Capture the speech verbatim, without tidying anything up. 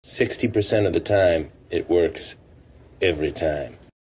sixty percent of the time, it works every time.